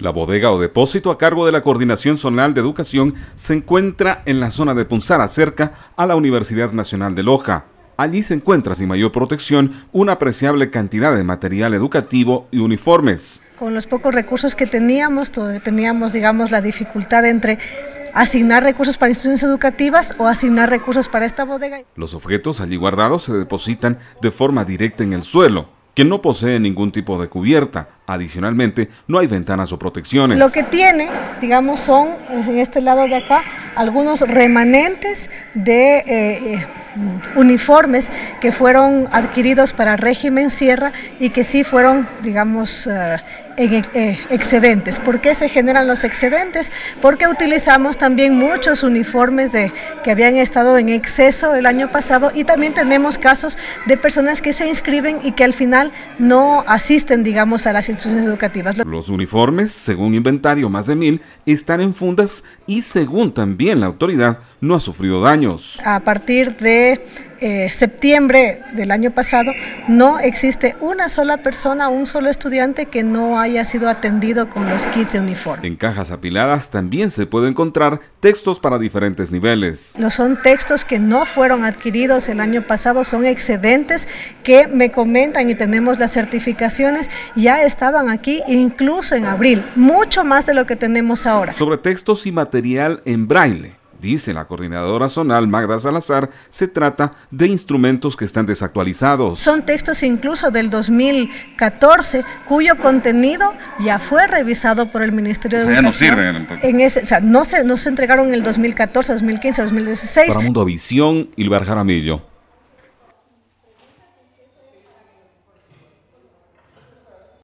La bodega o depósito a cargo de la Coordinación Zonal de Educación se encuentra en la zona de Punzara, cerca a la Universidad Nacional de Loja. Allí se encuentra sin mayor protección una apreciable cantidad de material educativo y uniformes. Con los pocos recursos que teníamos, digamos, la dificultad entre asignar recursos para instituciones educativas o asignar recursos para esta bodega. Los objetos allí guardados se depositan de forma directa en el suelo, que no posee ningún tipo de cubierta. Adicionalmente, no hay ventanas o protecciones. Lo que tiene, digamos, son, en este lado de acá, algunos remanentes de uniformes que fueron adquiridos para régimen sierra y que sí fueron, digamos, excedentes. ¿Por qué se generan los excedentes? Porque utilizamos también muchos uniformes que habían estado en exceso el año pasado, y también tenemos casos de personas que se inscriben y que al final no asisten, digamos, a las instituciones educativas. Los uniformes, según inventario, más de 1000, están en fundas y, según también la autoridad, no ha sufrido daños. A partir de septiembre del año pasado no existe una sola persona, un solo estudiante que no haya sido atendido con los kits de uniforme. En cajas apiladas también se puede encontrar textos para diferentes niveles. No son textos que no fueron adquiridos el año pasado, son excedentes que me comentan, y tenemos las certificaciones, ya estaban aquí incluso en abril, mucho más de lo que tenemos ahora. Sobre textos y material en braille, dice la coordinadora zonal Magda Salazar, se trata de instrumentos que están desactualizados. Son textos incluso del 2014, cuyo contenido ya fue revisado por el Ministerio de Educación. Ya no sirven. No se entregaron en el 2014, 2015, 2016. Para Mundo Visión, Ilber Jaramillo.